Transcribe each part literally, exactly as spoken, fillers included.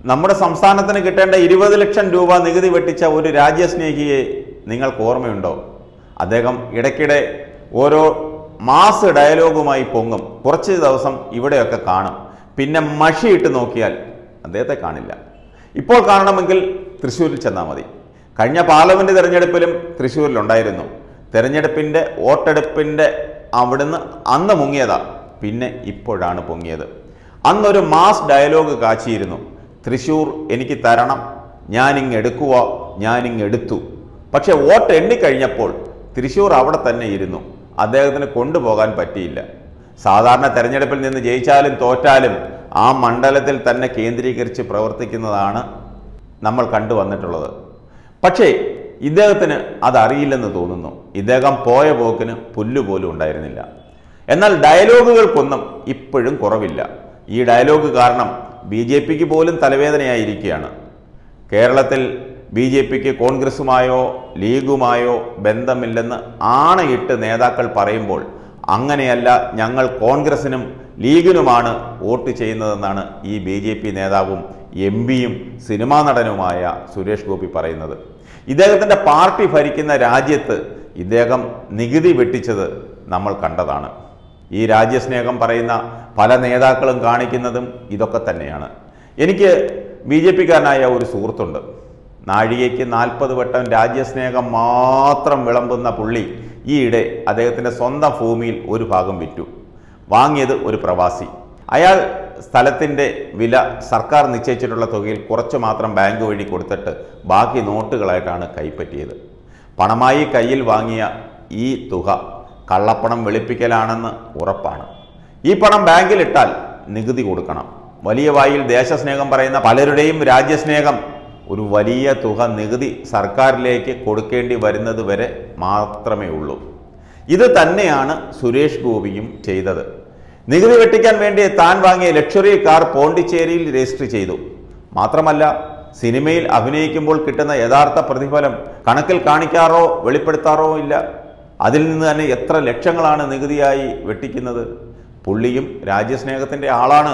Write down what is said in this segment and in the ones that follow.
നമ്മുടെ സംസ്ഥാനത്തിന് കിട്ടേണ്ട ഇരുപത് ലക്ഷം രൂപ നികുതി വെട്ടിച്ച ഒരു രാജ്യസ്നേഹിയെ നിങ്ങൾക്ക് ഓർമ്മയുണ്ടോ? അദ്ദേഹം ഇടയ്ക്കിടെ ഓരോ മാസ് ഡയലോഗുമായി പൊങ്ങും. കുറച്ച് ദിവസം ഇവിടെയൊക്കെ കാണും, പിന്നെ മഷിയിട്ട് നോക്കിയാൽ അദ്ദേഹത്തെ കാണില്ല. ഇപ്പോൾ കാണണമെങ്കിൽ തൃശ്ശൂരിൽ ചെന്നാൽ മതി. കഴിഞ്ഞ പാർലമെന്റ് തെരഞ്ഞെടുപ്പിലും തൃശ്ശൂരിലുണ്ടായിരുന്നു. തെരഞ്ഞെടുപ്പിൻ്റെ വോട്ടെടുപ്പിൻ്റെ അവിടുന്ന് അന്ന് മുങ്ങിയതാ, പിന്നെ ഇപ്പോഴാണ് പൊങ്ങിയത്. അന്നൊരു മാസ് ഡയലോഗ് കാച്ചിയിരുന്നു. തൃശ്ശൂർ എനിക്ക് തരണം, ഞാനിങ് എടുക്കുക, ഞാനിങ് എടുത്തു. പക്ഷെ വോട്ട് എണ്ണിക്കഴിഞ്ഞപ്പോൾ തൃശ്ശൂർ അവിടെ തന്നെ ഇരുന്നു. അദ്ദേഹത്തിന് കൊണ്ടുപോകാൻ പറ്റിയില്ല. സാധാരണ തെരഞ്ഞെടുപ്പിൽ നിന്ന് ജയിച്ചാലും തോറ്റാലും ആ മണ്ഡലത്തിൽ തന്നെ കേന്ദ്രീകരിച്ച് പ്രവർത്തിക്കുന്നതാണ് നമ്മൾ കണ്ടുവന്നിട്ടുള്ളത്. പക്ഷേ ഇദ്ദേഹത്തിന് അതറിയില്ലെന്ന് തോന്നുന്നു. ഇദ്ദേഹം പോയ പോക്കിന് പുല്ലുപോലും ഉണ്ടായിരുന്നില്ല. എന്നാൽ ഡയലോഗുകൾക്കൊന്നും ഇപ്പോഴും കുറവില്ല. ഈ ഡയലോഗ് കാരണം ബി ജെ പിക്ക് പോലും തലവേദനയായിരിക്കുകയാണ്. കേരളത്തിൽ ബി ജെ പിക്ക് കോൺഗ്രസുമായോ ലീഗുമായോ ബന്ധമില്ലെന്ന് ആണയിട്ട് നേതാക്കൾ പറയുമ്പോൾ, അങ്ങനെയല്ല, ഞങ്ങൾ കോൺഗ്രസിനും ലീഗിനുമാണ് വോട്ട് ചെയ്യുന്നതെന്നാണ് ഈ ബി ജെ പി നേതാവും എം പിയും സിനിമാ നടനുമായ സുരേഷ് ഗോപി പറയുന്നത്. ഇദ്ദേഹത്തിൻ്റെ പാർട്ടി ഭരിക്കുന്ന രാജ്യത്ത് ഇദ്ദേഹം നികുതി വെട്ടിച്ചത് നമ്മൾ കണ്ടതാണ്. ഈ രാജ്യസ്നേഹം പറയുന്ന പല നേതാക്കളും കാണിക്കുന്നതും ഇതൊക്കെ തന്നെയാണ്. എനിക്ക് ബി ജെ പിക്കാരനായ ഒരു സുഹൃത്തുണ്ട്. നാഴികയ്ക്ക് നാൽപ്പത് വട്ടം രാജ്യസ്നേഹം മാത്രം വിളമ്പുന്ന പുള്ളി ഈയിടെ അദ്ദേഹത്തിൻ്റെ സ്വന്തം ഭൂമിയിൽ ഒരു ഭാഗം വിറ്റു. വാങ്ങിയത് ഒരു പ്രവാസി. അയാൾ സ്ഥലത്തിൻ്റെ വില സർക്കാർ നിശ്ചയിച്ചിട്ടുള്ള തുകയിൽ കുറച്ച് മാത്രം ബാങ്ക് വഴി കൊടുത്തിട്ട് ബാക്കി നോട്ടുകളായിട്ടാണ് കൈപ്പറ്റിയത്. പണമായി കയ്യിൽ വാങ്ങിയ ഈ തുക കള്ളപ്പണം വെളുപ്പിക്കലാണെന്ന് ഉറപ്പാണ്. ഈ പണം ബാങ്കിലിട്ടാൽ നികുതി കൊടുക്കണം. വലിയ വായിൽ ദേശസ്നേഹം പറയുന്ന പലരുടെയും രാജ്യസ്നേഹം ഒരു വലിയ തുക നികുതി സർക്കാരിലേക്ക് കൊടുക്കേണ്ടി വരുന്നത് വരെ മാത്രമേ ഉള്ളൂ. ഇത് തന്നെയാണ് സുരേഷ് ഗോപിയും ചെയ്തത്. നികുതി വെട്ടിക്കാൻ വേണ്ടി താൻ വാങ്ങിയ ലക്ഷറി കാർ പോണ്ടിച്ചേരിയിൽ രജിസ്റ്റർ ചെയ്തു. മാത്രമല്ല, സിനിമയിൽ അഭിനയിക്കുമ്പോൾ കിട്ടുന്ന യഥാർത്ഥ പ്രതിഫലം കണക്കിൽ കാണിക്കാറോ വെളിപ്പെടുത്താറോ ഇല്ല. അതിൽ നിന്ന് തന്നെ എത്ര ലക്ഷങ്ങളാണ് നികുതിയായി വെട്ടിക്കുന്നത്. പുള്ളിയും രാജ്യസ്നേഹത്തിൻ്റെ ആളാണ്.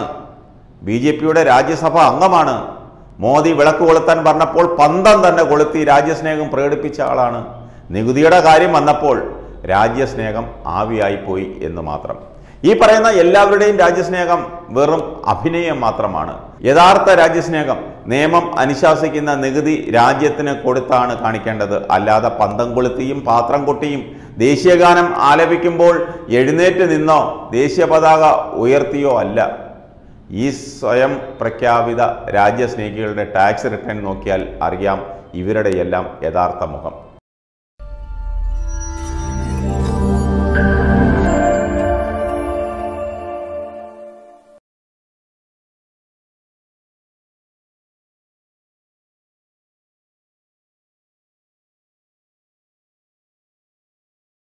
ബി ജെ പിയുടെ രാജ്യസഭ അംഗമാണ്. മോദി വിളക്ക് കൊളുത്താൻ പറഞ്ഞപ്പോൾ പന്തം തന്നെ കൊളുത്തി രാജ്യസ്നേഹം പ്രകടിപ്പിച്ച ആളാണ്. നികുതിയുടെ കാര്യം വന്നപ്പോൾ രാജ്യസ്നേഹം ആവിയായിപ്പോയി എന്ന് മാത്രം. ഈ പറയുന്ന എല്ലാവരുടെയും രാജ്യസ്നേഹം വെറും അഭിനയം മാത്രമാണ്. യഥാർത്ഥ രാജ്യസ്നേഹം നിയമം അനുശാസിക്കുന്ന നികുതി രാജ്യത്തിന് കൊടുത്താണ് കാണിക്കേണ്ടത്. അല്ലാതെ പന്തം കൊളുത്തിയും പാത്രം കൊട്ടിയും ദേശീയഗാനം ആലപിക്കുമ്പോൾ എഴുന്നേറ്റ് നിന്നോ ദേശീയ പതാക ഉയർത്തിയോ അല്ല. ഈ സ്വയം പ്രഖ്യാപിത രാജ്യസ്നേഹികളുടെ ടാക്സ് റിട്ടേൺ നോക്കിയാൽ അറിയാം ഇവരുടെയെല്ലാം യഥാർത്ഥ മുഖം.